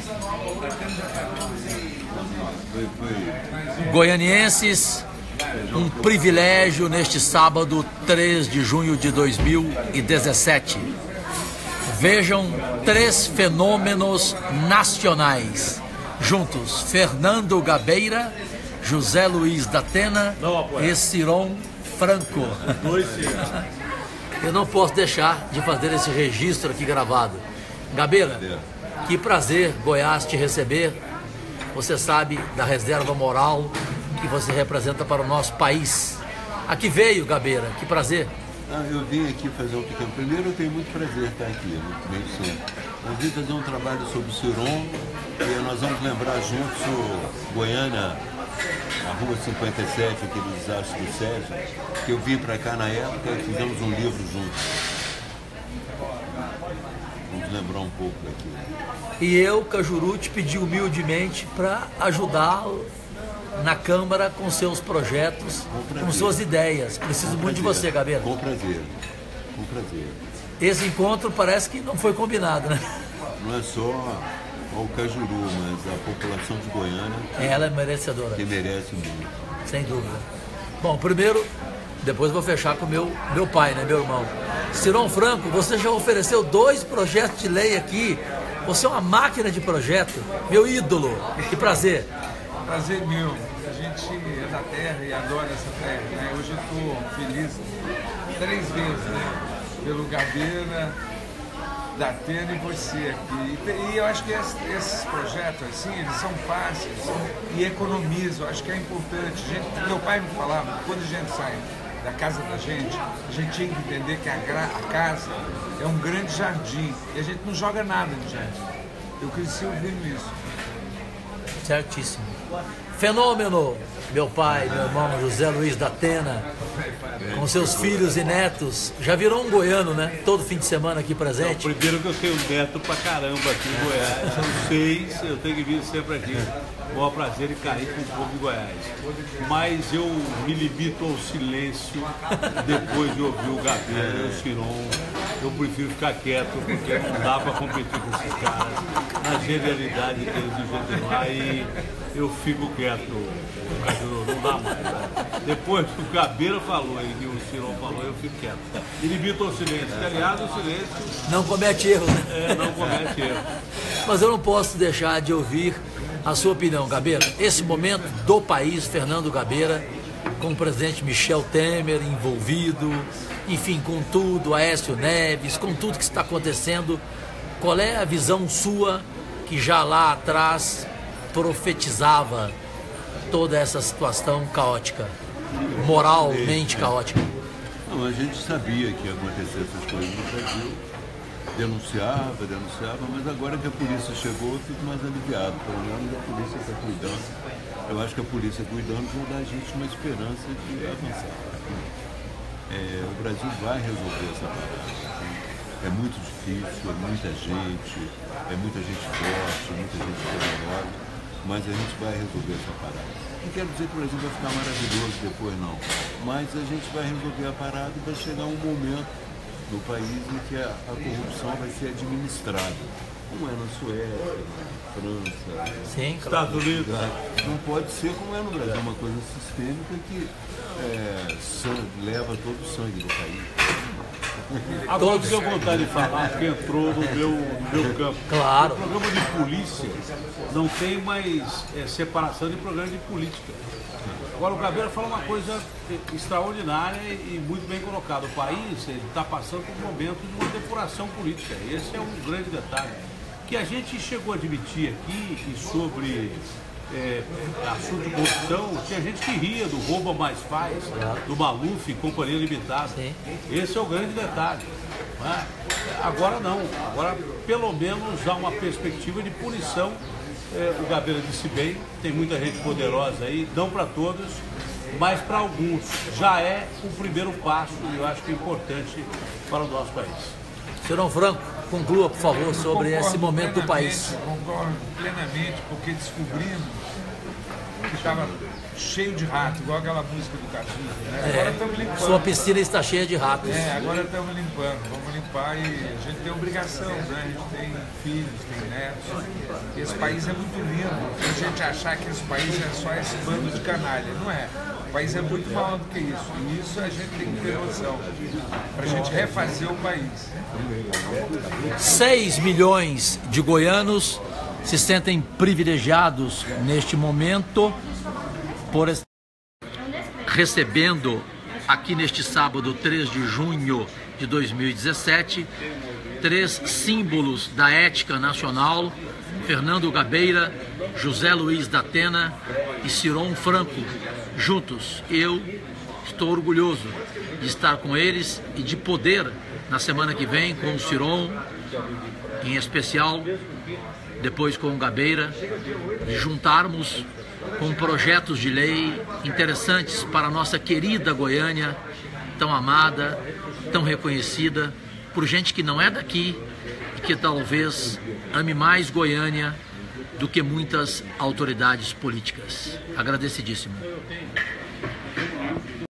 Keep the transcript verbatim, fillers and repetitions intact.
Goianienses, um privilégio neste sábado, três de junho de dois mil e dezessete. Vejam três fenômenos nacionais juntos: Fernando Gabeira, José Luiz da Atena e Ciron Franco. Eu não posso deixar de fazer esse registro aqui gravado. Gabeira, que prazer, Goiás, te receber. Você sabe da reserva moral que você representa para o nosso país. Aqui veio, Gabeira, que prazer. Ah, eu vim aqui fazer um pequeno... Primeiro, eu tenho muito prazer estar aqui, muito bem sempre. Eu vim fazer um trabalho sobre o Ciron, e nós vamos lembrar juntos o Goiânia, a Rua cinquenta e sete, aquele desastre do Sérgio, que eu vim para cá na época e fizemos um livro juntos. Vamos lembrar um pouco daquilo. E eu, Cajuru, te pedi humildemente para ajudá-lo na Câmara com seus projetos, com, com suas ideias. Preciso com muito prazer. de você, Gabeira. Com prazer, com prazer. Esse encontro parece que não foi combinado, né? Não é só o Cajuru, mas a população de Goiânia... Ela é merecedora. Que merece muito. Sem dúvida. Bom, primeiro, depois vou fechar com o meu, meu pai, né, meu irmão. Ciron Franco, você já ofereceu dois projetos de lei aqui. Você é uma máquina de projeto. Meu ídolo. Que prazer. Prazer meu. A gente é da terra e adora essa terra, né? Hoje eu estou feliz três vezes, né? Pelo Gabeira, da Atena e você aqui. E, e eu acho que esses, esses projetos, assim, eles são fáceis e economizam. Eu acho que é importante. A gente, meu pai me falava, quando a gente sai da casa da gente, a gente tinha que entender que a, a casa é um grande jardim e a gente não joga nada no jardim. Eu cresci ouvindo isso. Certíssimo. Fenômeno, meu pai, meu irmão José Luiz da Atena, com seus filhos e netos. Já virou um goiano, né? Todo fim de semana aqui presente. Não, primeiro que eu tenho neto pra caramba aqui em Goiás. São seis, eu tenho que vir sempre aqui. Maior prazer e carinho com o povo de Goiás. Mas eu me limito ao silêncio depois de ouvir o Gabeira e o Ciron. Eu prefiro ficar quieto, porque não dá pra competir com esses caras. Na genialidade deles, do jeito que vai, aí eu fico quieto, não dá mais. Né? Depois que o Gabeira falou e o Ciron falou, eu fico quieto. Me limito ao silêncio, que aliás o silêncio... Não comete erros, né? É, não comete erros. Mas eu não posso deixar de ouvir a sua opinião, Gabeira. Esse momento do país, Fernando Gabeira, com o presidente Michel Temer envolvido, enfim, com tudo, Aécio Neves, com tudo que está acontecendo, qual é a visão sua que já lá atrás profetizava toda essa situação caótica, moralmente caótica? Não, a gente sabia que ia acontecer essas coisas no Brasil. Denunciava, denunciava, mas agora que a polícia chegou, eu fico mais aliviado. Pelo menos a polícia está cuidando. Eu acho que a polícia cuidando vai dar a gente uma esperança de avançar. É, o Brasil vai resolver essa parada. É muito difícil, é muita gente, é muita gente forte, muita gente poderosa, mas a gente vai resolver essa parada. Não quero dizer que o Brasil vai ficar maravilhoso depois, não, mas a gente vai resolver a parada e vai chegar um momento no país em que a, a corrupção vai ser administrada, como é na Suécia, na França, Sim, Estados Unidos. Não pode ser como é no Brasil, é uma coisa sistêmica que é, sangue, leva todo o sangue do país. Agora eu tenho vontade de falar que entrou no meu, no meu campo. Claro. O programa de polícia não tem mais é, separação de programa de política. Agora o Gabeira fala uma coisa extraordinária e muito bem colocada. O país está passando por um momento de uma depuração política. Esse é um grande detalhe. Que a gente chegou a admitir aqui e sobre é, assunto de corrupção, tinha gente que ria do rouba mais faz, do Maluf, Companhia Limitada. Sim. Esse é o grande detalhe. Né? Agora não. Agora pelo menos há uma perspectiva de punição. É, o Gabeira disse bem, tem muita gente poderosa aí, não para todos, mas para alguns já é o primeiro passo e eu acho que é importante para o nosso país. Ciron Franco, conclua, por favor, sobre Concordo esse momento do país. Concordo plenamente, porque descobrimos que estava cheio de rato, igual aquela música do Cazuza, né? Agora estamos limpando. Sua piscina está cheia de ratos. É, agora estamos limpando, vamos limpar e a gente tem obrigação, né? A gente tem filhos, tem netos. Esse país é muito lindo. Se a gente achar que esse país é só esse bando de canalha, não é. O país é muito maior do que isso. E isso a gente tem que ter noção, para a gente refazer o país. seis milhões de goianos se sentem privilegiados neste momento por estar recebendo aqui neste sábado, três de junho de dois mil e dezessete, três símbolos da ética nacional: Fernando Gabeira, José Luiz da Atena e Ciron Franco, juntos. Eu estou orgulhoso de estar com eles e de poder, na semana que vem, com o Ciron, em especial, depois com o Gabeira, de juntarmos com projetos de lei interessantes para a nossa querida Goiânia, tão amada, tão reconhecida por gente que não é daqui e que talvez ame mais Goiânia do que muitas autoridades políticas. Agradecidíssimo.